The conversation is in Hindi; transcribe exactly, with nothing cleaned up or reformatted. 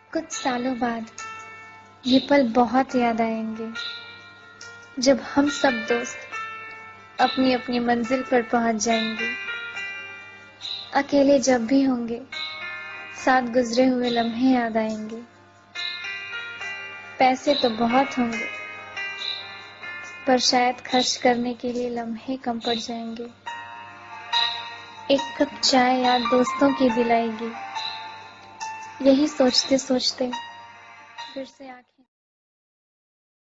कुछ सालों बाद ये पल बहुत याद आएंगे, जब हम सब दोस्त अपनी अपनी मंजिल पर पहुंच जाएंगे। अकेले जब भी होंगे, साथ गुजरे हुए लम्हे याद आएंगे। पैसे तो बहुत होंगे, पर शायद खर्च करने के लिए लम्हे कम पड़ जाएंगे। एक कप चाय याद दोस्तों की दिलाएगी। यही सोचते सोचते फिर से आंखें